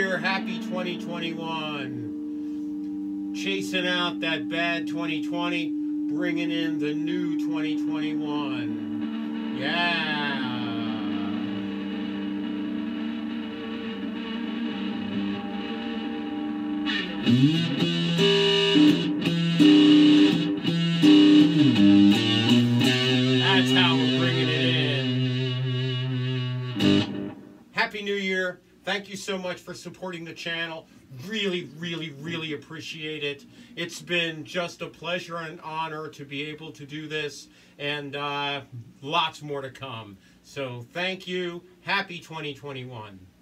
Year, happy 2021. Chasing out that bad 2020, bringing in the new 2021. Yeah. That's how we're bringing it in. Happy New Year. Thank you so much for supporting the channel. Really, really, really appreciate it. It's been just a pleasure and honor to be able to do this, and lots more to come. So thank you. Happy 2021.